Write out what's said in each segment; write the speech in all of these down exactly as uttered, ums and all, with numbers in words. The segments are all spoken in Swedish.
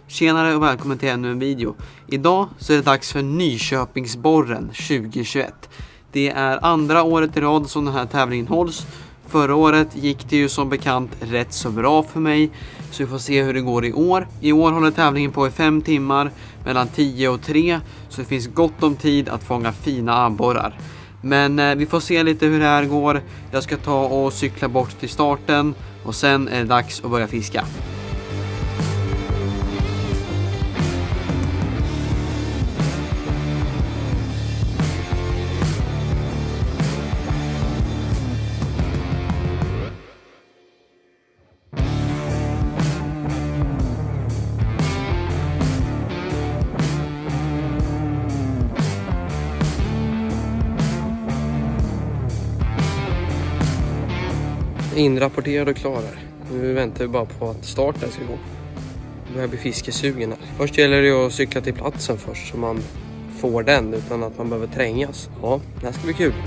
Tjenare och välkommen till ännu en video. Idag så är det dags för Nyköpingsborren tjugohundratjugoett. Det är andra året i rad som den här tävlingen hålls. Förra året gick det ju som bekant rätt så bra för mig. Så vi får se hur det går i år. I år håller tävlingen på i fem timmar mellan tio och tre. Så det finns gott om tid att fånga fina abborrar. Men eh, vi får se lite hur det här går. Jag ska ta och cykla bort till starten. Och sen är det dags att börja fiska. Inrapporterad och klar här. Nu väntar vi bara på att starten ska gå. Nu börjar bli fiskesugen här. Först gäller det att cykla till platsen först så man får den utan att man behöver trängas. Ja, det här ska bli kul.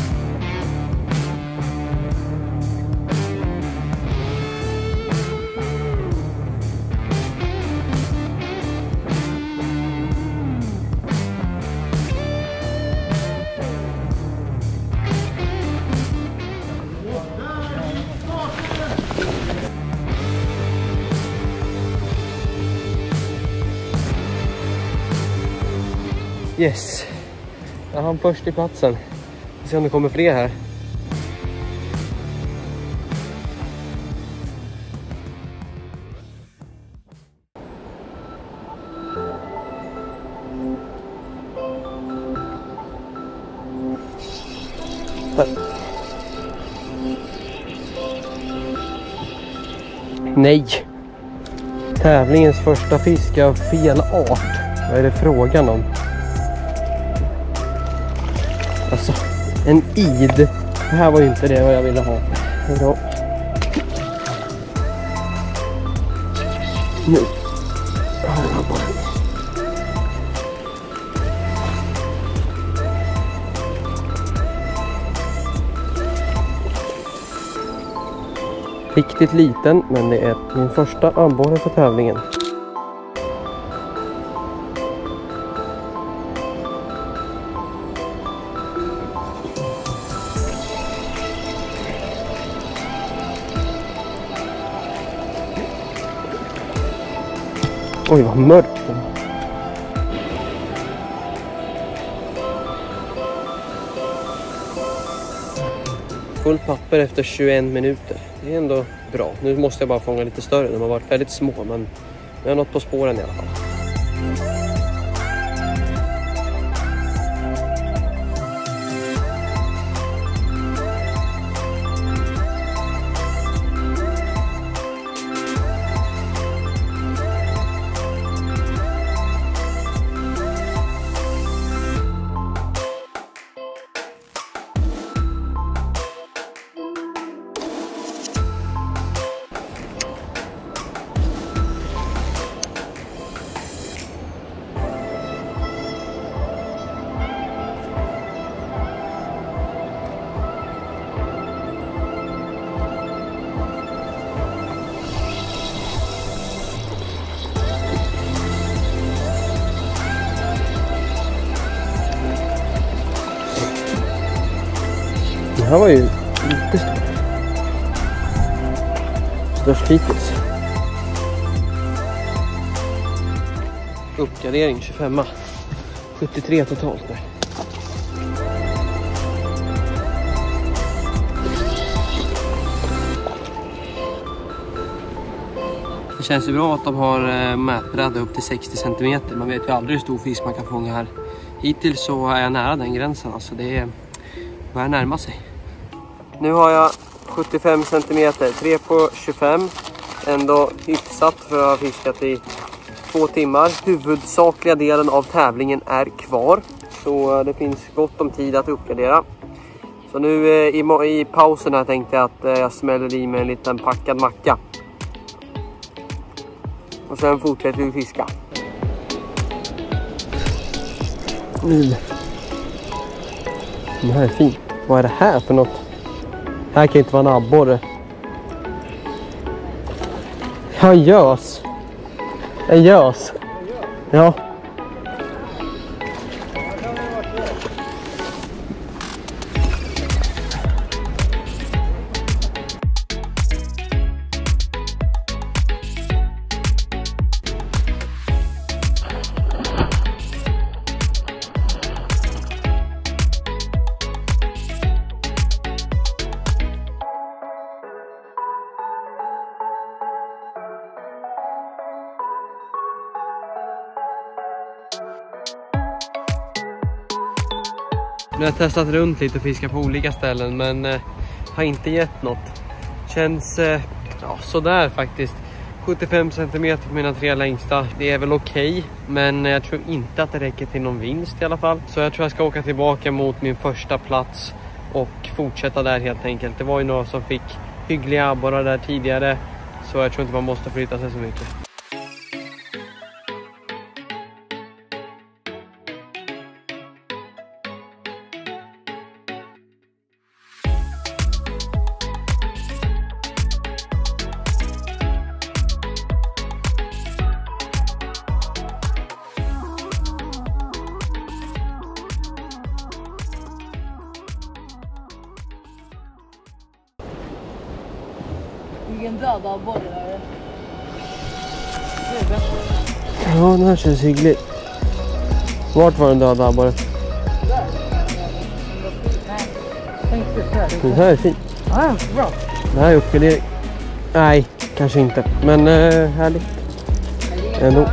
Yes, jag har han först i platsen. Vi ser om det kommer fler här. Nej! Tävlingens första fisk av fel art. Vad är det frågan om? Alltså, en id. Det här var ju inte det vad jag ville ha. Hejdå. Nu. Riktigt liten, men det är min första abborre för tävlingen. Oj, vad mörkt. Fullt papper efter tjugoen minuter. Det är ändå bra. Nu måste jag bara fånga lite större. De har varit väldigt små, men jag har något på spåren i alla fall. Det här var ju lite stort. Störst hittills. Uppgradering tjugofem. sjuttiotre totalt där. Det känns ju bra att de har mätbredda upp till sextio centimeter. Man vet ju aldrig hur stor fisk man kan fånga här. Hittills så är jag nära den gränsen. Alltså det börjar närma sig. Nu har jag sjuttiofem centimeter, tre på tjugofem. Ändå hyfsat för att ha fiskat i två timmar. Huvudsakliga delen av tävlingen är kvar. Så det finns gott om tid att uppgradera. Så nu i, i pausen här tänkte jag att jag smäller i med en liten packad macka. Och sen fortsätter vi fiska. Mm. Det här är fint. Vad är det här för något? Det här kan inte vara en abborre. Ja, gös. En gös. Ja. Nu har jag testat runt lite och fiskat på olika ställen, men eh, har inte gett något. Känns eh, ja, sådär faktiskt. sjuttiofem centimeter på mina tre längsta. Det är väl okej, okay, men jag tror inte att det räcker till någon vinst i alla fall. Så jag tror jag ska åka tillbaka mot min första plats och fortsätta där helt enkelt. Det var ju några som fick hyggliga abborrar där tidigare, så jag tror inte man måste flytta sig så mycket. Vilken död abborre där. Ja, den här känns hygglig. Vart var den döda abborre? Där. Nej. Den här är fin. Ja, bra. Det här är uppgradering. Nej, kanske inte. Men eh, härligt. Ändå.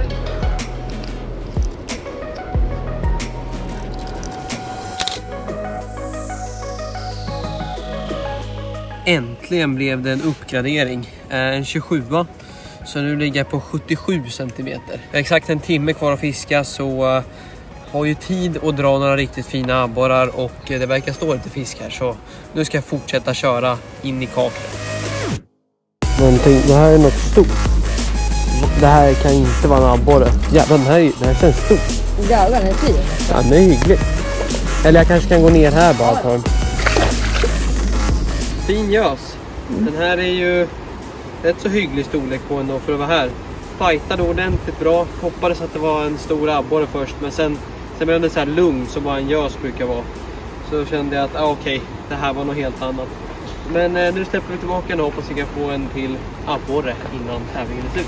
Äntligen blev det en uppgradering. En tjugosju. Så nu ligger jag på sjuttiosju centimeter. Jag har exakt en timme kvar att fiska, så uh, har ju tid att dra några riktigt fina abborrar, och uh, det verkar stå lite fisk här, så nu ska jag fortsätta köra in i kaklet. Men tänk, det här är något stort. Det här kan inte vara en abborre. Ja, den här, den här känns stor. Ja, den är fin. Ja, den är hygglig. Eller jag kanske kan gå ner här bara ett hörn. Fin gös. Den här är ju rätt så hygglig storlek på ändå för att vara här. Fightade ordentligt bra. Hoppades att det var en stor abborre först, men sen, sen blev det så här lugn som bara en gös brukar vara. Så kände jag att ah, okej, okay, det här var något helt annat. Men eh, nu släpper vi tillbaka den och hoppas att vi kan få en till abborre innan tävlingen är slut.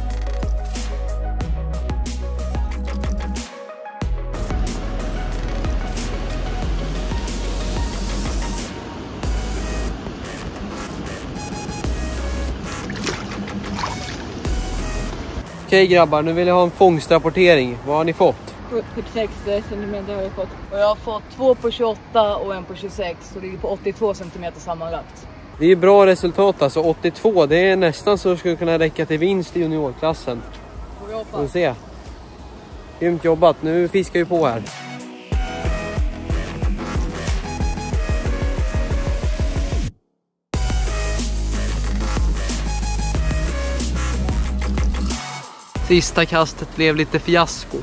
Okej grabbar, nu vill jag ha en fångstrapportering. Vad har ni fått? fyrtiosex centimeter har jag fått. Och jag har fått två på tjugoåtta och en på tjugosex. Så det ligger på åttiotvå centimeter sammanlagt. Det är ju bra resultat alltså. åttiotvå, det är nästan så det skulle kunna räcka till vinst i juniorklassen. Får vi hoppas. Får vi se. Grymt jobbat, nu fiskar vi på här. Sista kastet blev lite fiasko.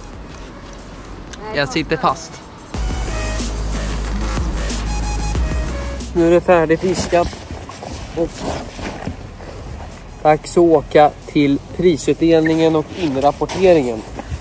Jag sitter fast. Nu är det färdigfiskat. Och dags att åka till prisutdelningen och inrapporteringen.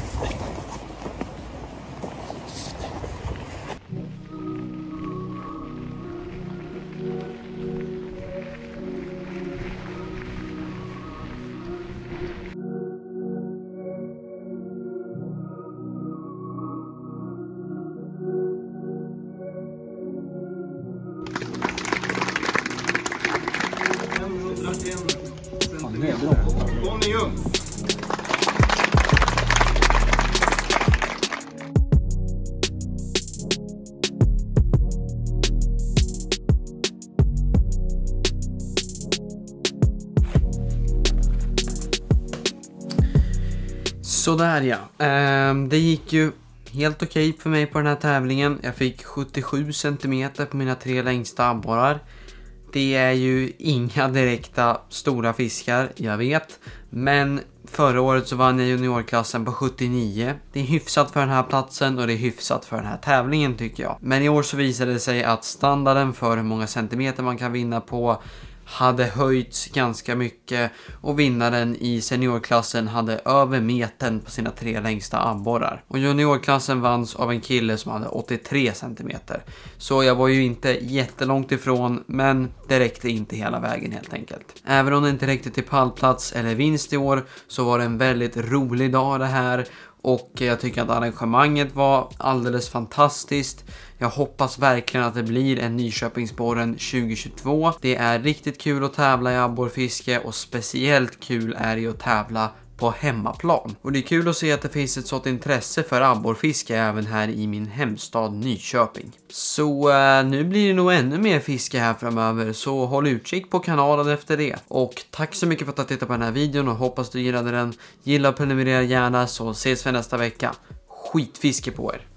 Sådär ja, ehm, det gick ju helt okej för mig på den här tävlingen. Jag fick sjuttiosju centimeter på mina tre längsta abborrar. Det är ju inga direkta stora fiskar, jag vet. Men förra året så vann jag juniorklassen på sjuttionio. Det är hyfsat för den här platsen och det är hyfsat för den här tävlingen tycker jag. Men i år så visade det sig att standarden för hur många centimeter man kan vinna på hade höjts ganska mycket och vinnaren i seniorklassen hade över metern på sina tre längsta abborrar. Och juniorklassen vanns av en kille som hade åttiotre centimeter. Så jag var ju inte jättelångt ifrån, men det räckte inte hela vägen helt enkelt. Även om det inte räckte till pallplats eller vinst i år så var det en väldigt rolig dag det här. Och jag tycker att arrangemanget var alldeles fantastiskt. Jag hoppas verkligen att det blir en Nyköpingsborren tjugo tjugotvå. Det är riktigt kul att tävla i abborrfiske och speciellt kul är det att tävla på hemmaplan. Och det är kul att se att det finns ett sådant intresse för abborrfiske även här i min hemstad Nyköping. Så uh, nu blir det nog ännu mer fiske här framöver, så håll utkik på kanalen efter det. Och tack så mycket för att du har tittat på den här videon och hoppas du gillade den. Gilla och prenumerera gärna så ses vi nästa vecka. Skitfiske på er!